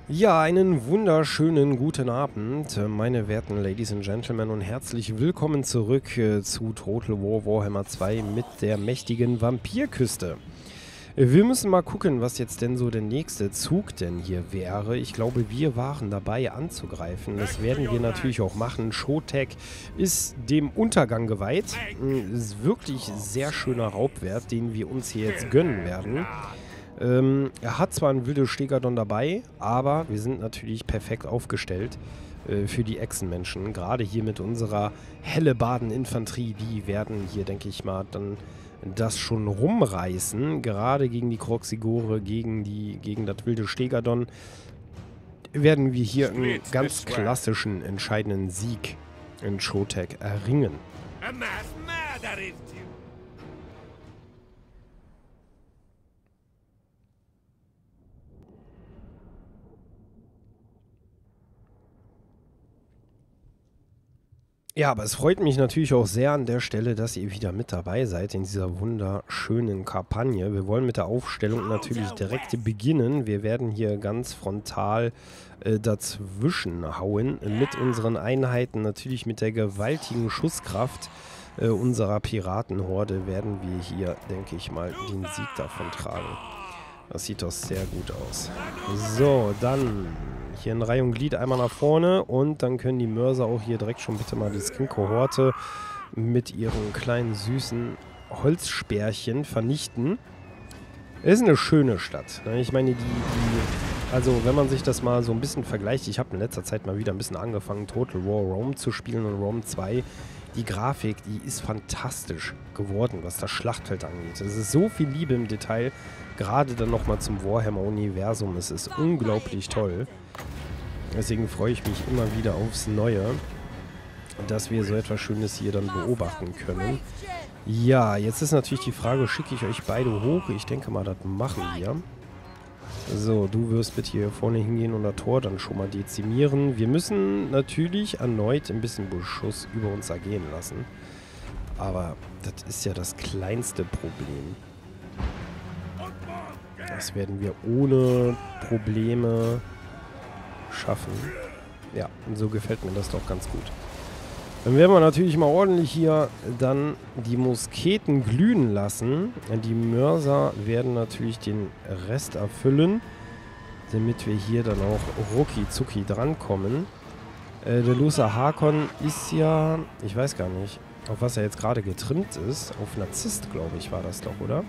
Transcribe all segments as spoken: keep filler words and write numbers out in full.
Ja, einen wunderschönen guten Abend, äh, meine werten Ladies and Gentlemen, und herzlich willkommen zurück äh, zu Total War Warhammer zwei mit der mächtigen Vampirküste. Äh, Wir müssen mal gucken, was jetzt denn so der nächste Zug denn hier wäre. Ich glaube, wir waren dabei anzugreifen. Das werden wir natürlich auch machen. Shotek ist dem Untergang geweiht. Mm, Ist wirklich sehr schöner Raubwert, den wir uns hier jetzt gönnen werden. Ähm, er hat zwar einen wilde Stegadon dabei, aber wir sind natürlich perfekt aufgestellt äh, für die Echsenmenschen. Gerade hier mit unserer Hellebarden-Infanterie, die werden hier, denke ich mal, dann das schon rumreißen. Gerade gegen die Kroxigore, gegen, die, gegen das wilde Stegadon, werden wir hier einen ganz klassischen, entscheidenden Sieg in Shotek erringen. Ja, aber es freut mich natürlich auch sehr an der Stelle, dass ihr wieder mit dabei seid in dieser wunderschönen Kampagne. Wir wollen mit der Aufstellung natürlich direkt beginnen. Wir werden hier ganz frontal äh, dazwischen hauen mit unseren Einheiten. Natürlich mit der gewaltigen Schusskraft äh, unserer Piratenhorde werden wir hier, denke ich mal, den Sieg davon tragen. Das sieht doch sehr gut aus. So, dann hier in Reihe und Glied einmal nach vorne und dann können die Mörser auch hier direkt schon bitte mal die Skin-Kohorte mit ihren kleinen süßen Holzsperrchen vernichten. Ist eine schöne Stadt. Ne? Ich meine, die, die, also wenn man sich das mal so ein bisschen vergleicht, ich habe in letzter Zeit mal wieder ein bisschen angefangen, Total War Rome zu spielen und Rome zwei. Die Grafik, die ist fantastisch geworden, was das Schlachtfeld angeht. Es ist so viel Liebe im Detail, gerade dann nochmal zum Warhammer-Universum. Es ist unglaublich toll. Deswegen freue ich mich immer wieder aufs Neue, dass wir so etwas Schönes hier dann beobachten können. Ja, jetzt ist natürlich die Frage, schicke ich euch beide hoch? Ich denke mal, das machen wir. So, du wirst bitte hier vorne hingehen und das Tor dann schon mal dezimieren. Wir müssen natürlich erneut ein bisschen Beschuss über uns ergehen lassen. Aber das ist ja das kleinste Problem. Das werden wir ohne Probleme schaffen. Ja, und so gefällt mir das doch ganz gut. Dann werden wir natürlich mal ordentlich hier dann die Musketen glühen lassen. Die Mörser werden natürlich den Rest erfüllen, damit wir hier dann auch rucki zucki drankommen. Äh, der Lucer Hakon ist ja, ich weiß gar nicht, auf was er jetzt gerade getrimmt ist. Auf Narzisst, glaube ich, war das doch, oder?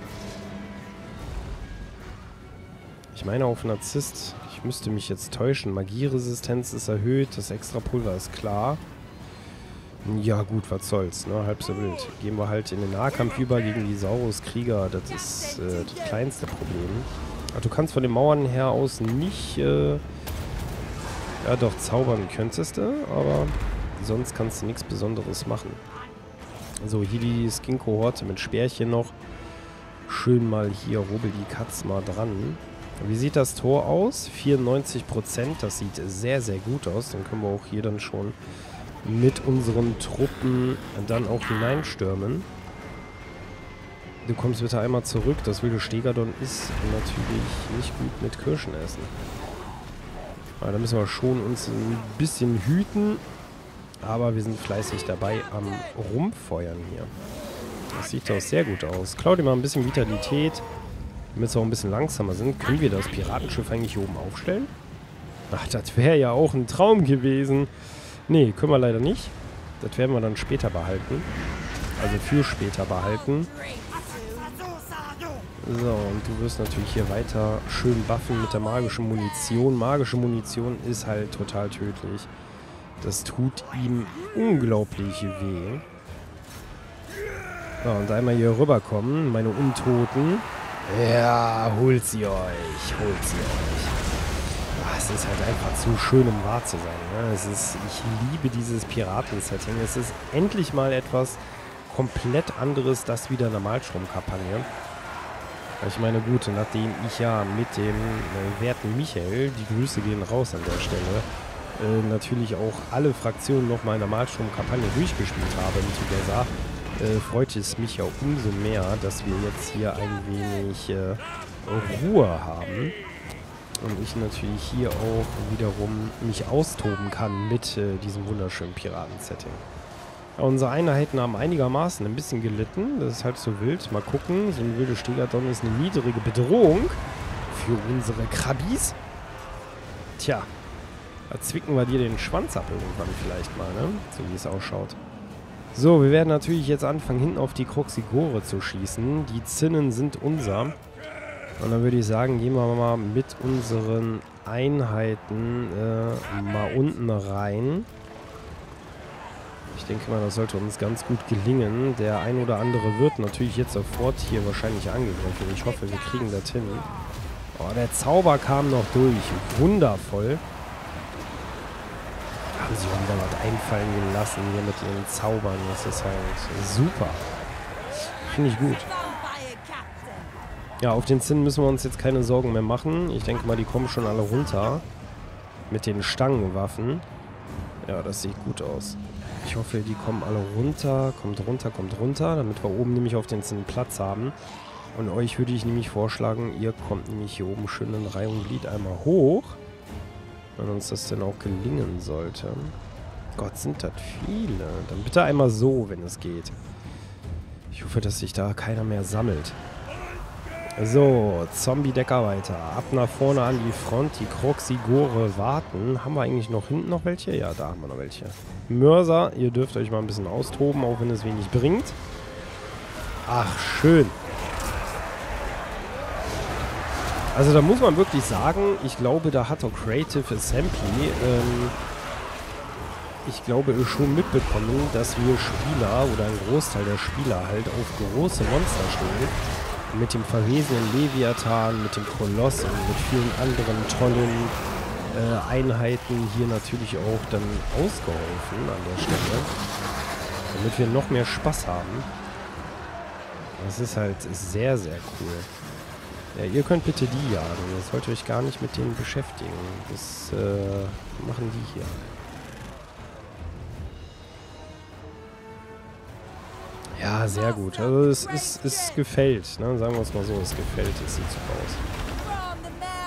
Ich meine auf Narzisst. Ich müsste mich jetzt täuschen. Magieresistenz ist erhöht, das Extrapulver ist klar. Ja gut, was soll's, ne? Halb so wild. Gehen wir halt in den Nahkampf über gegen die Saurus-Krieger. Das ist äh, das kleinste Problem. Aber du kannst von den Mauern her aus nicht, äh, ja doch, zaubern könntest du, aber sonst kannst du nichts Besonderes machen. So, hier die Skin-Kohorte mit Speerchen noch. Schön mal hier rubbel die Katz mal dran. Wie sieht das Tor aus? vierundneunzig Prozent, das sieht sehr, sehr gut aus. Dann können wir auch hier dann schon mit unseren Truppen dann auch hineinstürmen. Du kommst bitte einmal zurück. Das wilde Stegadon ist natürlich nicht gut mit Kirschen essen. Aber da müssen wir schon uns ein bisschen hüten. Aber wir sind fleißig dabei am Rumfeuern hier. Das sieht doch sehr gut aus. Klau dir mal ein bisschen Vitalität. Damit wir auch ein bisschen langsamer sind. Können wir das Piratenschiff eigentlich hier oben aufstellen? Ach, das wäre ja auch ein Traum gewesen. Nee, können wir leider nicht. Das werden wir dann später behalten. Also für später behalten. So, und du wirst natürlich hier weiter schön buffen mit der magischen Munition. Magische Munition ist halt total tödlich. Das tut ihm unglaublich weh. So, und einmal hier rüberkommen, meine Untoten. Ja, holt sie euch, holt sie euch. Es ist halt einfach zu schön, um wahr zu sein. Ne? Es ist, ich liebe dieses Piraten-Setting. Es ist endlich mal etwas komplett anderes, das wieder eine Malstrom-Kampagne. Ich meine, gut, nachdem ich ja mit dem äh, werten Michael, die Grüße gehen raus an der Stelle, äh, natürlich auch alle Fraktionen noch mal in der Malstrom-Kampagne durchgespielt habe mit Udessa, äh, freut es mich ja umso mehr, dass wir jetzt hier ein wenig äh, Ruhe haben. Und ich natürlich hier auch wiederum mich austoben kann mit äh, diesem wunderschönen Piraten-Setting. Ja, unsere Einheiten haben einigermaßen ein bisschen gelitten. Das ist halt so wild. Mal gucken. So eine wilde Stegadon ist eine niedrige Bedrohung für unsere Krabbis. Tja, da zwicken wir dir den Schwanz ab irgendwann vielleicht mal, ne? So wie es ausschaut. So, wir werden natürlich jetzt anfangen, hinten auf die Kroxigore zu schießen. Die Zinnen sind unser. Und dann würde ich sagen, gehen wir mal mit unseren Einheiten äh, mal unten rein. Ich denke mal, das sollte uns ganz gut gelingen. Der ein oder andere wird natürlich jetzt sofort hier wahrscheinlich angegriffen. Ich hoffe, wir kriegen das hin. Oh, der Zauber kam noch durch. Wundervoll. Haben sie wieder was einfallen gelassen hier mit ihren Zaubern. Das ist halt super. Finde ich gut. Ja, auf den Zinnen müssen wir uns jetzt keine Sorgen mehr machen. Ich denke mal, die kommen schon alle runter. Mit den Stangenwaffen. Ja, das sieht gut aus. Ich hoffe, die kommen alle runter. Kommt runter, kommt runter. Damit wir oben nämlich auf den Zinnen Platz haben. Und euch würde ich nämlich vorschlagen, ihr kommt nämlich hier oben schön in Reihe und Glied einmal hoch. Wenn uns das denn auch gelingen sollte. Gott, sind das viele. Dann bitte einmal so, wenn es geht. Ich hoffe, dass sich da keiner mehr sammelt. So, Zombie-Decker weiter. Ab nach vorne an die Front. Die Kroxigore warten. Haben wir eigentlich noch hinten noch welche? Ja, da haben wir noch welche. Mörser, ihr dürft euch mal ein bisschen austoben, auch wenn es wenig bringt. Ach, schön. Also da muss man wirklich sagen, ich glaube, da hat auch Creative Assembly, ähm, ich glaube, schon mitbekommen, dass wir Spieler oder ein Großteil der Spieler halt auf große Monster stehen. Mit dem verwesenen Leviathan, mit dem Koloss und mit vielen anderen tollen äh, Einheiten hier natürlich auch dann ausgeholfen an der Stelle. Damit wir noch mehr Spaß haben. Das ist halt sehr, sehr cool. Ja, ihr könnt bitte die jagen. Ihr sollt euch gar nicht mit denen beschäftigen. Das äh, machen die hier. Ja, sehr gut. Also es ist, es gefällt, ne? Sagen wir es mal so, es gefällt, es sieht super aus.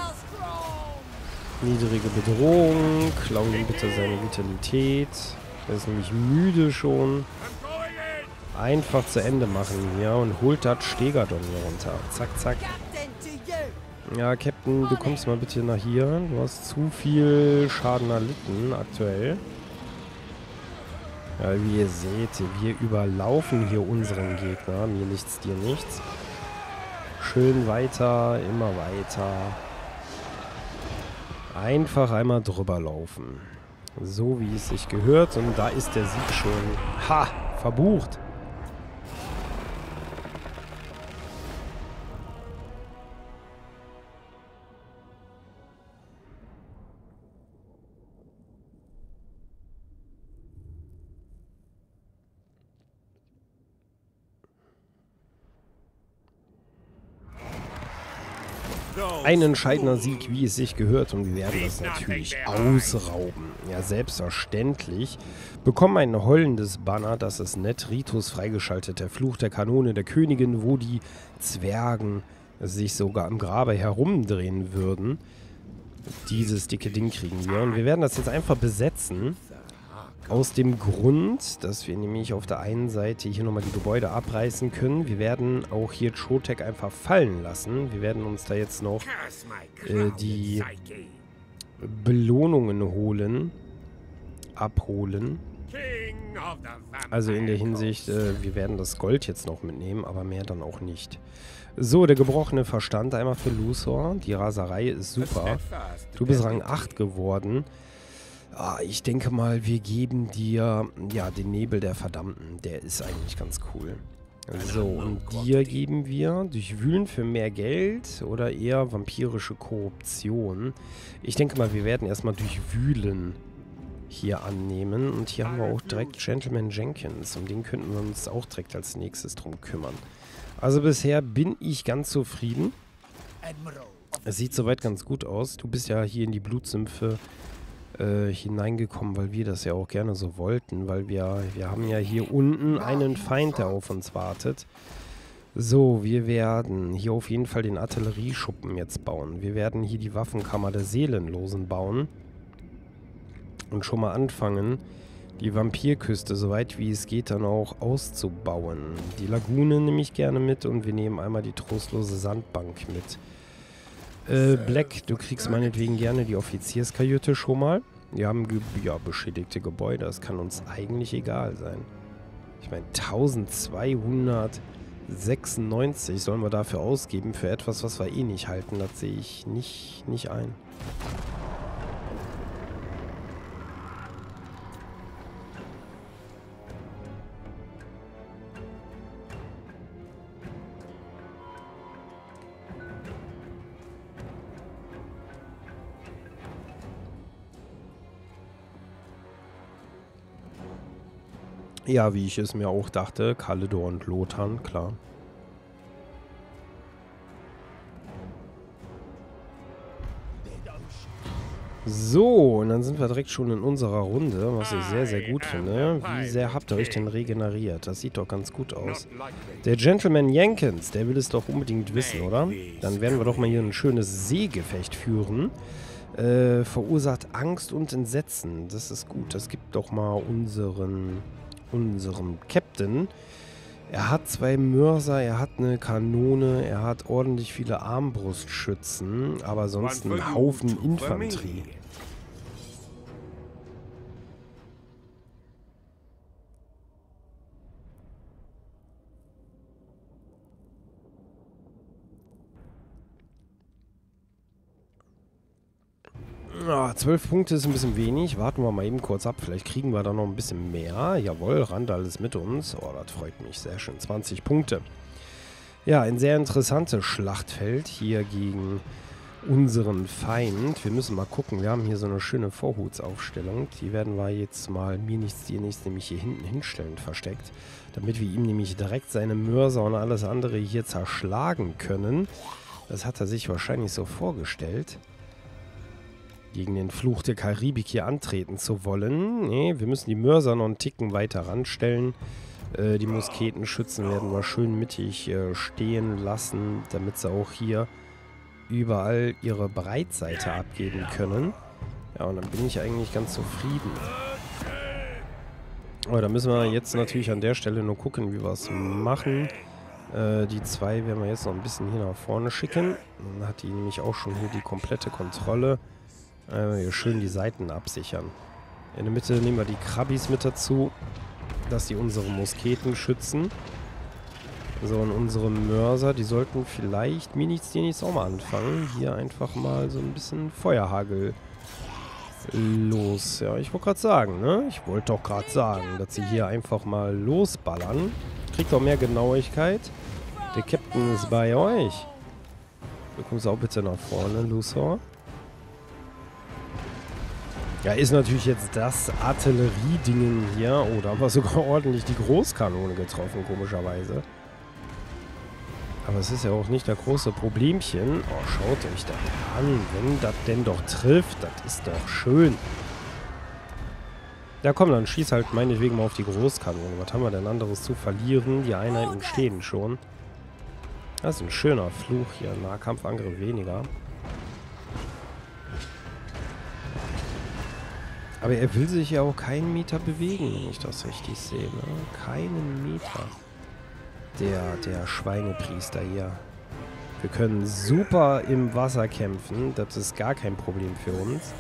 Niedrige Bedrohung, klauen ihm bitte seine Vitalität. Er ist nämlich müde schon. Einfach zu Ende machen hier und holt das Stegadon hier runter. Zack, zack. Ja, Captain, du kommst mal bitte nach hier. Du hast zu viel Schaden erlitten aktuell. Ja, wie ihr seht, wir überlaufen hier unseren Gegner. Mir nichts, dir nichts. Schön weiter, immer weiter. Einfach einmal drüber laufen. So wie es sich gehört. Und da ist der Sieg schon. Ha! Verbucht! Ein entscheidender Sieg, wie es sich gehört, und wir werden das natürlich ausrauben. Ja, selbstverständlich. Bekommen ein heulendes Banner, das ist nett. Ritus freigeschaltet, der Fluch der Kanone der Königin, wo die Zwergen sich sogar im Grabe herumdrehen würden. Dieses dicke Ding kriegen wir. Und wir werden das jetzt einfach besetzen. Aus dem Grund, dass wir nämlich auf der einen Seite hier nochmal die Gebäude abreißen können. Wir werden auch hier Chotec einfach fallen lassen. Wir werden uns da jetzt noch äh, die Belohnungen holen. Abholen. Also in der Hinsicht, äh, wir werden das Gold jetzt noch mitnehmen, aber mehr dann auch nicht. So, der gebrochene Verstand einmal für Luthor. Die Raserei ist super. Du bist Rang acht geworden. Ah, ich denke mal, wir geben dir, ja, den Nebel der Verdammten. Der ist eigentlich ganz cool. So, und dir geben wir Durchwühlen für mehr Geld oder eher vampirische Korruption. Ich denke mal, wir werden erstmal Durchwühlen hier annehmen. Und hier haben wir auch direkt Gentleman Jenkins. Um den könnten wir uns auch direkt als nächstes drum kümmern. Also bisher bin ich ganz zufrieden. Es sieht soweit ganz gut aus. Du bist ja hier in die Blutsümpfe hineingekommen, weil wir das ja auch gerne so wollten, weil wir, wir haben ja hier unten einen Feind, der auf uns wartet. So, wir werden hier auf jeden Fall den Artillerieschuppen jetzt bauen. Wir werden hier die Waffenkammer der Seelenlosen bauen. Und schon mal anfangen, die Vampirküste, soweit wie es geht, dann auch auszubauen. Die Lagune nehme ich gerne mit und wir nehmen einmal die trostlose Sandbank mit. Äh, Black, du kriegst meinetwegen gerne die Offizierskajüte schon mal. Wir haben ge ja, beschädigte Gebäude, das kann uns eigentlich egal sein. Ich meine, eintausendzweihundertsechsundneunzig sollen wir dafür ausgeben, für etwas, was wir eh nicht halten. Das sehe ich nicht, nicht ein. Ja, wie ich es mir auch dachte, Kalidor und Lothar, klar. So, und dann sind wir direkt schon in unserer Runde, was ich sehr, sehr gut finde. Wie sehr habt ihr euch denn regeneriert? Das sieht doch ganz gut aus. Der Gentleman Jenkins, der will es doch unbedingt wissen, oder? Dann werden wir doch mal hier ein schönes Seegefecht führen. Äh, verursacht Angst und Entsetzen. Das ist gut. Das gibt doch mal unseren... unserem Captain. Er hat zwei Mörser, er hat eine Kanone, er hat ordentlich viele Armbrustschützen, aber sonst einen Haufen Infanterie. Ah, zwölf Punkte ist ein bisschen wenig. Warten wir mal eben kurz ab. Vielleicht kriegen wir da noch ein bisschen mehr. Jawohl, Randall ist mit uns. Oh, das freut mich. Sehr schön. zwanzig Punkte. Ja, ein sehr interessantes Schlachtfeld hier gegen unseren Feind. Wir müssen mal gucken. Wir haben hier so eine schöne Vorhutsaufstellung. Die werden wir jetzt mal mir nichts, dir nichts, nämlich hier hinten hinstellen, versteckt. Damit wir ihm nämlich direkt seine Mörser und alles andere hier zerschlagen können. Das hat er sich wahrscheinlich so vorgestellt, gegen den Fluch der Karibik hier antreten zu wollen. Nee, wir müssen die Mörser noch einen Ticken weiter ranstellen. Äh, die Musketenschützen werden wir schön mittig äh, stehen lassen, damit sie auch hier überall ihre Breitseite abgeben können. Ja, und dann bin ich eigentlich ganz zufrieden. Aber da müssen wir jetzt natürlich an der Stelle nur gucken, wie wir es machen. Äh, die zwei werden wir jetzt noch ein bisschen hier nach vorne schicken. Dann hat die nämlich auch schon hier die komplette Kontrolle. Äh, hier schön die Seiten absichern. In der Mitte nehmen wir die Krabbis mit dazu, dass die unsere Musketen schützen. So, und unsere Mörser, die sollten vielleicht, mir nichts, dir nichts auch mal anfangen. Hier einfach mal so ein bisschen Feuerhagel los. Ja, ich wollte gerade sagen, ne? Ich wollte doch gerade sagen, dass sie hier einfach mal losballern. Kriegt auch mehr Genauigkeit. Der Captain ist bei euch. Du kommst auch bitte nach vorne, Luthor. Ja, ist natürlich jetzt das Artillerie-Ding hier. Oh, da haben wir sogar ordentlich die Großkanone getroffen, komischerweise. Aber es ist ja auch nicht das große Problemchen. Oh, schaut euch das an. Wenn das denn doch trifft, das ist doch schön. Ja, komm, dann schieß halt meinetwegen mal auf die Großkanone. Was haben wir denn anderes zu verlieren? Die Einheiten stehen schon. Das ist ein schöner Fluch hier. Nahkampfangriff weniger. Aber er will sich ja auch keinen Meter bewegen, wenn ich das richtig sehe. Ne? Keinen Meter. Der, der Schweinepriester hier. Wir können super im Wasser kämpfen. Das ist gar kein Problem für uns.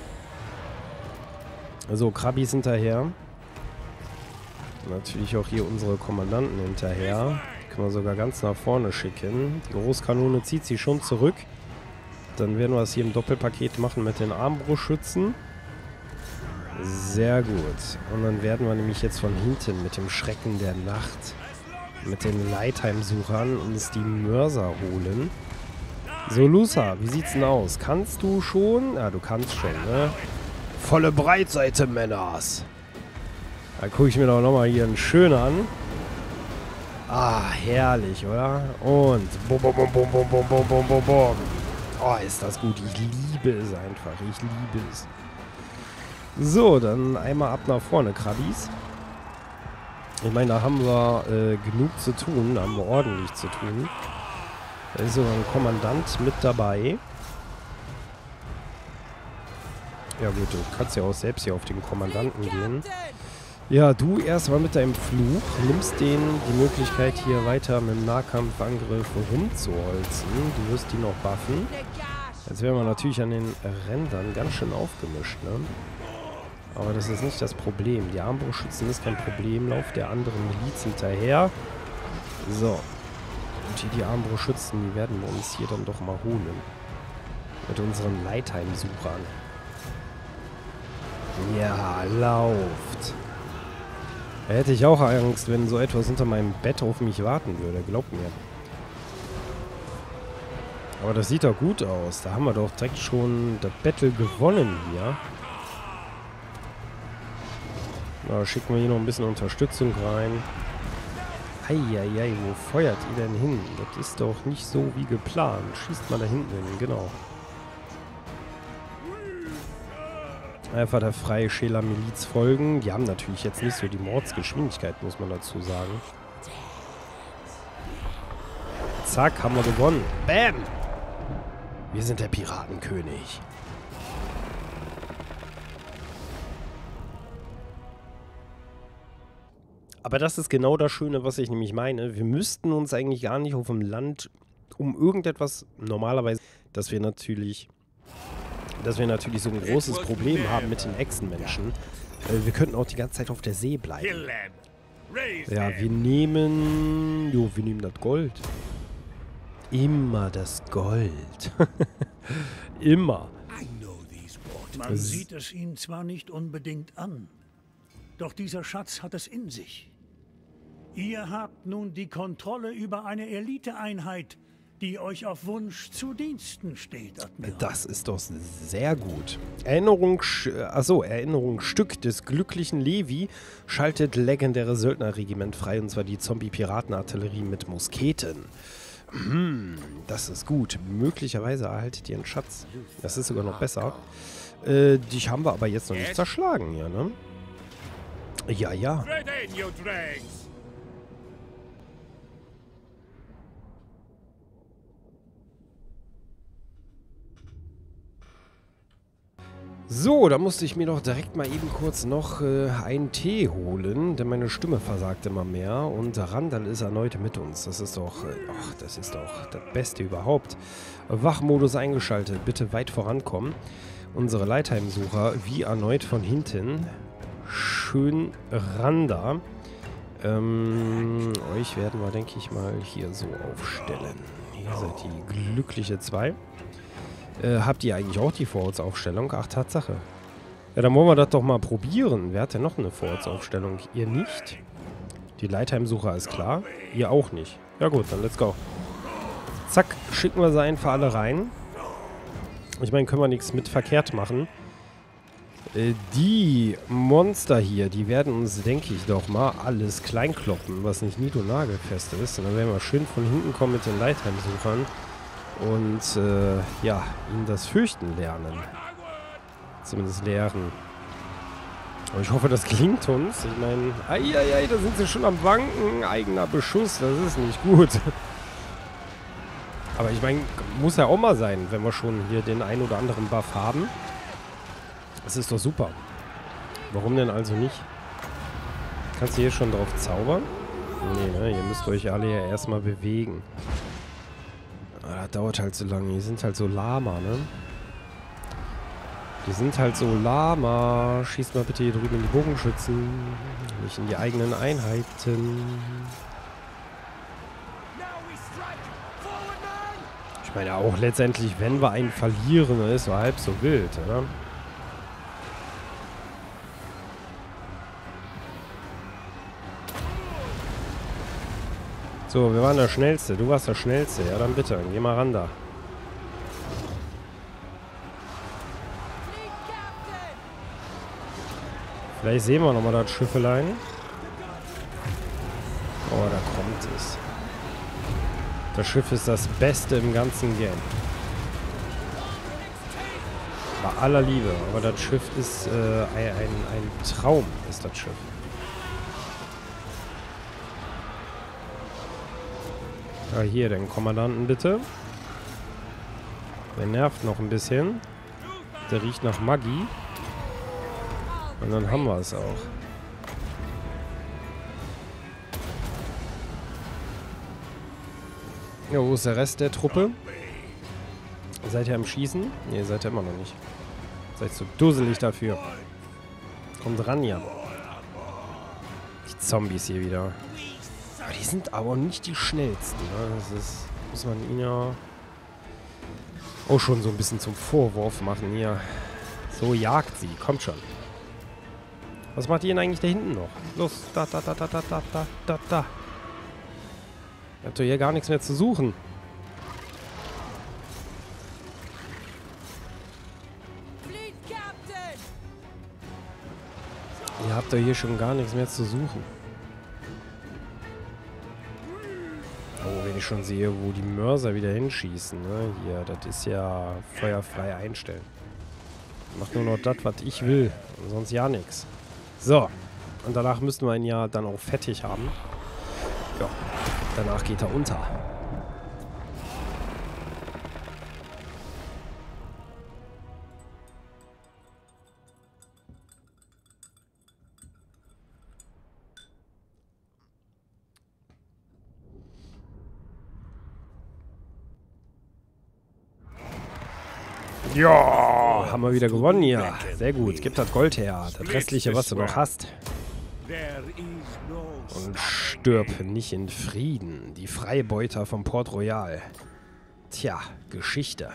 So, Krabbis hinterher. Natürlich auch hier unsere Kommandanten hinterher. Die können wir sogar ganz nach vorne schicken. Die Großkanone zieht sie schon zurück. Dann werden wir es hier im Doppelpaket machen mit den Armbrustschützen. Sehr gut. Und dann werden wir nämlich jetzt von hinten mit dem Schrecken der Nacht, mit den Leitheimsuchern uns die Mörser holen. So, Luthor, wie sieht's denn aus? Kannst du schon? Ja, du kannst schon, ne? Volle Breitseite, Männers. Da gucke ich mir doch nochmal hier einen schönen an. Ah, herrlich, oder? Und bum, bum, bum, bum, bum, bum, bum, bum, bum. Oh, ist das gut. Ich liebe es einfach. Ich liebe es. So, dann einmal ab nach vorne, Krabbis. Ich meine, da haben wir äh, genug zu tun, da haben wir ordentlich zu tun. Da ist sogar ein Kommandant mit dabei. Ja gut, du kannst ja auch selbst hier auf den Kommandanten gehen. Ja, du erstmal mit deinem Fluch nimmst denen die Möglichkeit, hier weiter mit dem Nahkampfangriff rumzuholzen. Du wirst die noch buffen. Jetzt werden wir natürlich an den Rändern ganz schön aufgemischt, ne? Aber das ist nicht das Problem. Die Armbrustschützen ist kein Problem. Lauf der anderen Miliz hinterher. So. Und hier die Armbrustschützen, die werden wir uns hier dann doch mal holen. Mit unseren Leitheim-Suchern. Ja, lauft. Da hätte ich auch Angst, wenn so etwas unter meinem Bett auf mich warten würde. Glaubt mir. Aber das sieht doch gut aus. Da haben wir doch direkt schon das Battle gewonnen hier. Na, schicken wir hier noch ein bisschen Unterstützung rein. Eieiei, wo feuert ihr denn hin? Das ist doch nicht so wie geplant. Schießt mal da hinten hin, genau. Einfach der freie Scheler Miliz folgen. Die haben natürlich jetzt nicht so die Mordsgeschwindigkeit, muss man dazu sagen. Zack, haben wir gewonnen. Bam! Wir sind der Piratenkönig. Aber das ist genau das Schöne, was ich nämlich meine. Wir müssten uns eigentlich gar nicht auf dem Land um irgendetwas, normalerweise, dass wir natürlich, dass wir natürlich so ein großes Problem haben mit den Echsenmenschen. Äh, wir könnten auch die ganze Zeit auf der See bleiben. Ja, wir nehmen, jo, wir nehmen das Gold. Immer das Gold. Immer. Man sieht es ihm zwar nicht unbedingt an, doch dieser Schatz hat es in sich. Ihr habt nun die Kontrolle über eine Eliteeinheit, die euch auf Wunsch zu Diensten steht, Admiral. Das ist doch sehr gut. Erinnerung, achso, Erinnerungsstück des glücklichen Levi schaltet legendäre Söldnerregiment frei, und zwar die Zombie-Piratenartillerie mit Musketen. Hm, das ist gut. Möglicherweise erhaltet ihr einen Schatz. Das ist sogar noch besser. Äh, dich haben wir aber jetzt noch nicht zerschlagen hier, ne? Ja, ja. So, da musste ich mir doch direkt mal eben kurz noch äh, einen Tee holen, denn meine Stimme versagt immer mehr und Randall ist erneut mit uns. Das ist doch, äh, ach, das ist doch das Beste überhaupt. Wachmodus eingeschaltet, bitte weit vorankommen. Unsere Leitheimsucher, wie erneut von hinten. Schön Randa. Ähm, euch werden wir, denke ich mal, hier so aufstellen. Ihr seid die glückliche zwei. Äh, habt ihr eigentlich auch die Vorratsaufstellung? Ach, Tatsache. Ja, dann wollen wir das doch mal probieren. Wer hat denn noch eine Vorratsaufstellung? Ihr nicht? Die Leitheimsucher ist klar. Ihr auch nicht. Ja gut, dann let's go. Zack, schicken wir sie einfach alle rein. Ich meine, können wir nichts mit verkehrt machen. Äh, die Monster hier, die werden uns, denke ich doch mal, alles kleinkloppen, was nicht nied- und nagelfest ist. Und dann werden wir schön von hinten kommen mit den Leitheimsuchern. Und, äh, ja, ihnen das Fürchten lernen. Zumindest lehren. Aber ich hoffe, das klingt uns. Ich meine, eieiei, da sind sie schon am Wanken. Eigener Beschuss, das ist nicht gut. Aber ich meine, muss ja auch mal sein, wenn wir schon hier den ein oder anderen Buff haben. Das ist doch super. Warum denn also nicht? Kannst du hier schon drauf zaubern? Nee, ne? Ihr müsst euch alle ja erstmal bewegen. Das dauert halt so lange. Die sind halt so lama, ne? Die sind halt so lama. Schießt mal bitte hier drüben in die Bogenschützen. Nicht in die eigenen Einheiten. Ich meine auch letztendlich, wenn wir einen verlieren, dann ist so halb so wild, oder? So, wir waren der Schnellste. Du warst der Schnellste. Ja, dann bitte. Geh mal ran da. Vielleicht sehen wir nochmal das Schiffelein. Oh, da kommt es. Das Schiff ist das Beste im ganzen Game. Bei aller Liebe. Aber das Schiff ist äh, ein, ein Traum, ist das Schiff. Ja, hier den Kommandanten bitte. Der nervt noch ein bisschen. Der riecht nach Maggi. Und dann haben wir es auch. Ja, wo ist der Rest der Truppe? Seid ihr am Schießen? Ne, seid ihr immer noch nicht. Seid so dusselig dafür. Kommt ran, ja. Die Zombies hier wieder. Aber die sind aber nicht die schnellsten. Ne? Das ist, muss man ihnen ja auch schon so ein bisschen zum Vorwurf machen hier. So jagt sie. Kommt schon. Was macht ihr denn eigentlich da hinten noch? Los, da, da, da, da, da, da, da, da, da. Ihr habt doch hier gar nichts mehr zu suchen. Ihr habt doch hier schon gar nichts mehr zu suchen. Oh, wenn ich schon sehe, wo die Mörser wieder hinschießen, ne? Hier, das ist ja feuerfrei einstellen. Macht nur noch das, was ich will. Und sonst ja nichts. So. Und danach müssten wir ihn ja dann auch fertig haben. Ja. Danach geht er unter. Ja, haben wir wieder gewonnen hier. Sehr gut. Gib das Gold her. Das restliche, was du noch hast. Und stirb nicht in Frieden. Die Freibeuter vom Port Royal. Tja, Geschichte.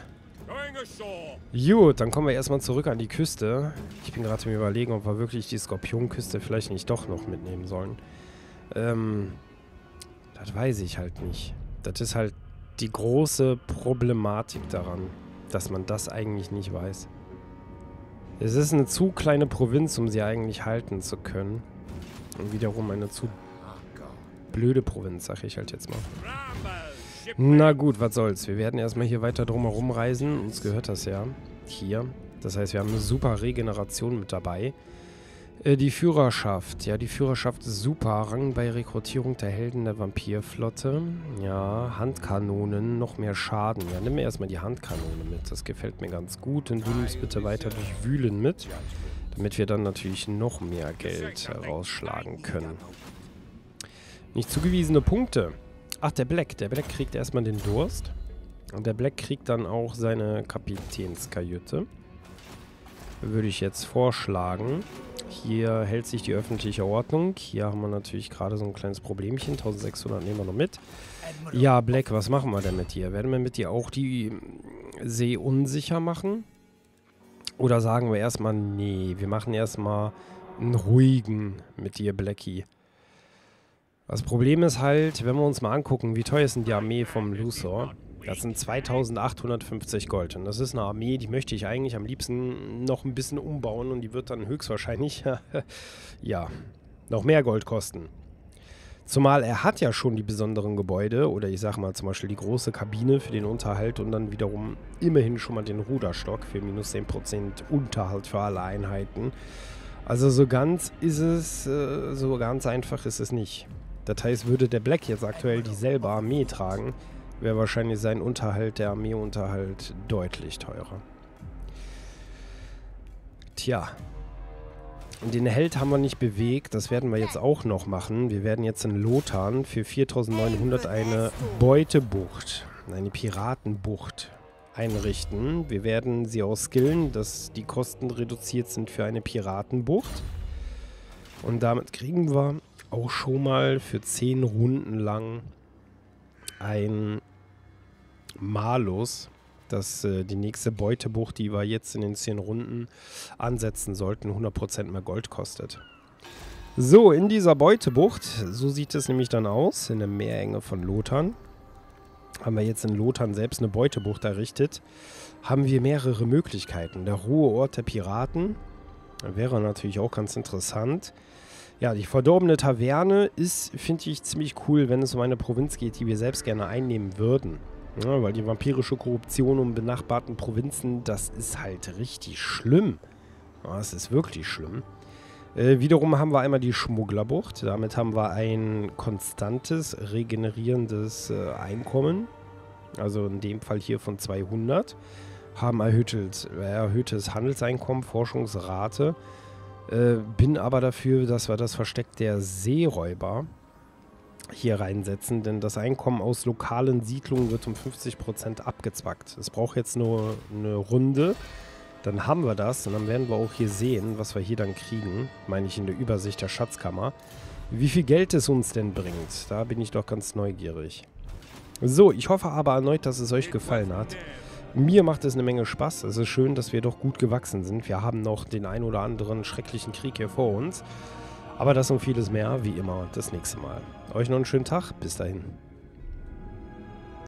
Gut, dann kommen wir erstmal zurück an die Küste. Ich bin gerade mir überlegen, ob wir wirklich die Skorpionküste vielleicht nicht doch noch mitnehmen sollen. Ähm, das weiß ich halt nicht. Das ist halt die große Problematik daran, dass man das eigentlich nicht weiß. Es ist eine zu kleine Provinz, um sie eigentlich halten zu können. Und wiederum eine zu blöde Provinz, sag ich halt jetzt mal. Na gut, was soll's. Wir werden erstmal hier weiter drumherum reisen. Uns gehört das ja. Hier. Das heißt, wir haben eine super Regeneration mit dabei. Äh, die Führerschaft. Ja, die Führerschaft ist super. Rang bei Rekrutierung der Helden der Vampirflotte. Ja, Handkanonen. Noch mehr Schaden. Ja, nimm mir erstmal die Handkanone mit. Das gefällt mir ganz gut. Und du nimmst bitte weiter durch Wühlen mit. Damit wir dann natürlich noch mehr Geld herausschlagen können. Nicht zugewiesene Punkte. Ach, der Black. Der Black kriegt erstmal den Durst. Und der Black kriegt dann auch seine Kapitänskajüte. Würde ich jetzt vorschlagen. Hier hält sich die öffentliche Ordnung. Hier haben wir natürlich gerade so ein kleines Problemchen. eintausendsechshundert nehmen wir noch mit. Ja, Black, was machen wir denn mit dir? Werden wir mit dir auch die See unsicher machen? Oder sagen wir erstmal, nee, wir machen erstmal einen ruhigen mit dir, Blackie. Das Problem ist halt, wenn wir uns mal angucken, wie teuer ist denn die Armee vom Luthor? Das sind zweitausendachthundertfünfzig Gold. Und das ist eine Armee, die möchte ich eigentlich am liebsten noch ein bisschen umbauen. Und die wird dann höchstwahrscheinlich, ja, noch mehr Gold kosten. Zumal er hat ja schon die besonderen Gebäude. Oder ich sag mal zum Beispiel die große Kabine für den Unterhalt. Und dann wiederum immerhin schon mal den Ruderstock für minus zehn Prozent Unterhalt für alle Einheiten. Also so ganz ist es, äh, so ganz einfach ist es nicht. Das heißt, würde der Black jetzt aktuell dieselbe Armee tragen, wäre wahrscheinlich sein Unterhalt, der Armeeunterhalt, deutlich teurer. Tja. Und den Held haben wir nicht bewegt. Das werden wir jetzt auch noch machen. Wir werden jetzt in Lothar für viertausendneunhundert eine Beutebucht, eine Piratenbucht einrichten. Wir werden sie auch skillen, dass die Kosten reduziert sind für eine Piratenbucht. Und damit kriegen wir auch schon mal für zehn Runden lang ein Malus, dass äh, die nächste Beutebucht, die wir jetzt in den zehn Runden ansetzen sollten, hundert Prozent mehr Gold kostet. So, in dieser Beutebucht, so sieht es nämlich dann aus, in der Meerenge von Lothar, haben wir jetzt in Lothar selbst eine Beutebucht errichtet, haben wir mehrere Möglichkeiten. Der Ruheort der Piraten wäre natürlich auch ganz interessant. Ja, die verdorbene Taverne ist, finde ich, ziemlich cool, wenn es um eine Provinz geht, die wir selbst gerne einnehmen würden. Ja, weil die vampirische Korruption um benachbarten Provinzen, das ist halt richtig schlimm. Ja, das ist wirklich schlimm. Äh, wiederum haben wir einmal die Schmugglerbucht. Damit haben wir ein konstantes, regenerierendes äh, Einkommen. Also in dem Fall hier von zweihundert. Haben erhöhtes, äh, erhöhtes Handelseinkommen, Forschungsrate. Äh, bin aber dafür, dass wir das Versteck der Seeräuber hier reinsetzen, denn das Einkommen aus lokalen Siedlungen wird um fünfzig Prozent abgezwackt. Es braucht jetzt nur eine Runde, dann haben wir das und dann werden wir auch hier sehen, was wir hier dann kriegen, meine ich in der Übersicht der Schatzkammer, wie viel Geld es uns denn bringt. Da bin ich doch ganz neugierig. So, ich hoffe aber erneut, dass es euch gefallen hat. Mir macht es eine Menge Spaß. Es ist schön, dass wir doch gut gewachsen sind. Wir haben noch den ein oder anderen schrecklichen Krieg hier vor uns. Aber das und vieles mehr, wie immer, das nächste Mal. Euch noch einen schönen Tag. Bis dahin.